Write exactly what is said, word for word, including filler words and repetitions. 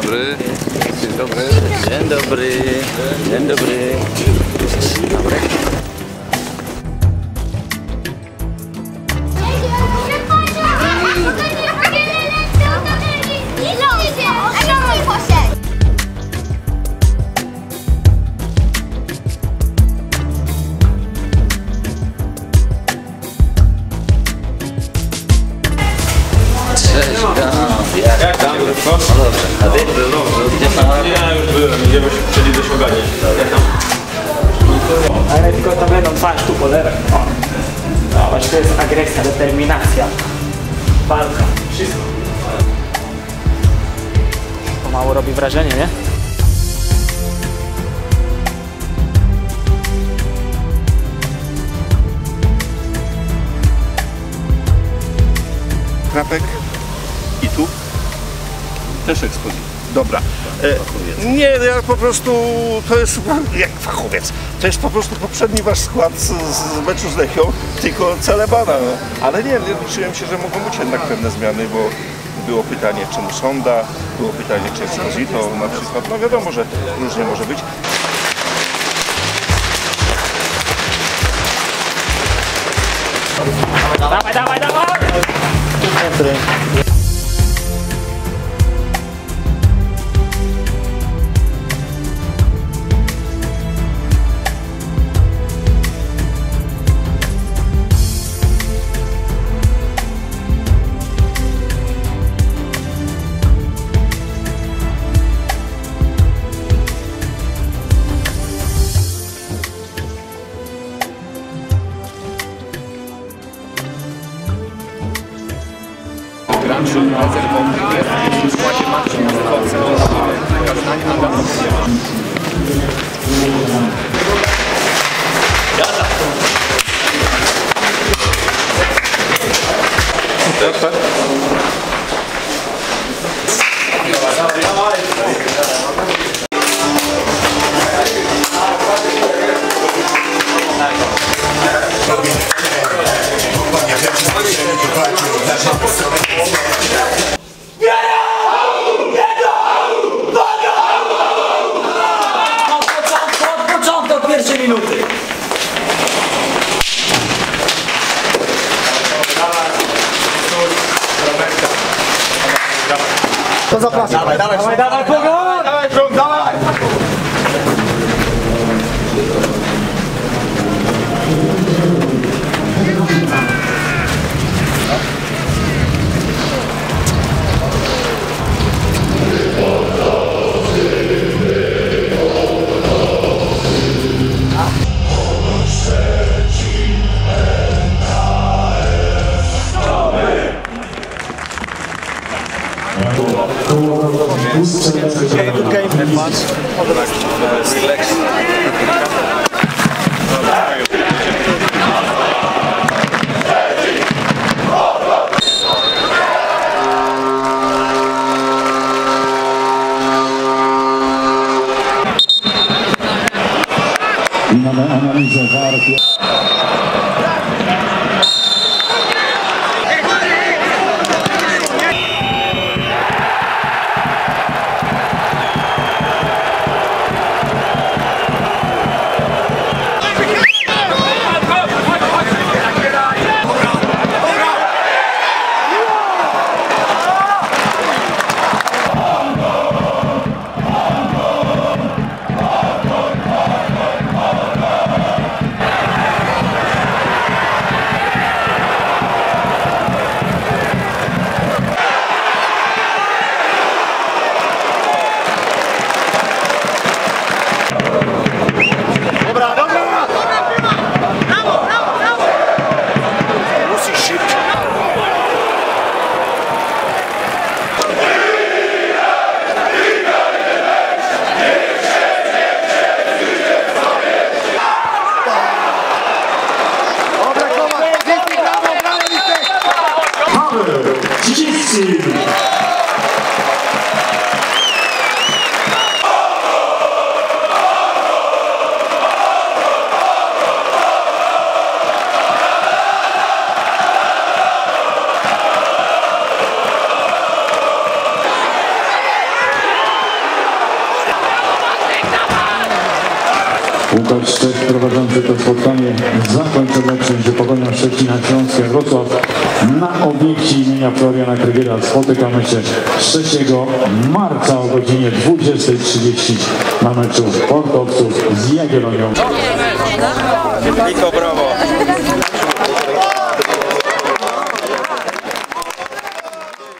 dobry. Dzień dobry. Dzień dobry. Dzień dobry. Dzień dobry. Cześć, jak, jak tam? No dobrze. A ty? Gdzie tam? Ja już byłem, idziemy czyli do siłgania. Jak tam? Ale tylko to będą twarz tu po lewej. O. Zobacz, to jest agresja, determinacja. Walka, wszystko. To mało robi wrażenie, nie? Krapek i tu też ekspozycja. Dobra. E, nie, ja po prostu, to jest jak fachowiec, to jest po prostu poprzedni wasz skład z, z meczu z Lechią, tylko Celebana. No. Ale nie, nie liczyłem się, że mogą być jednak pewne zmiany, bo było pytanie, czemu Sonda, było pytanie, czy Esposito na przykład. No wiadomo, że różnie może być. Dawaj, dawaj, dawaj! Graczu rezerwowy jest w składzie Marcin Wykowcy, Kaznań, Adam. Od początku, od pierwszej minuty. To zapraszam. Dawaj, dawaj, dawaj, dawaj, dawaj, dawaj, dawaj, dawaj. Good game and match. Selection. Mamy analizę walki. Łukasz Szczech prowadzący to spotkanie zakończy meczem, że Pogonia Szczecina Śląskie Wrocław na obiekcie imienia Floriana Krygiera. Spotykamy się trzeciego marca o godzinie dwudziestej trzydzieści na meczu sportowców z Jagiellonią. Niko, brawo.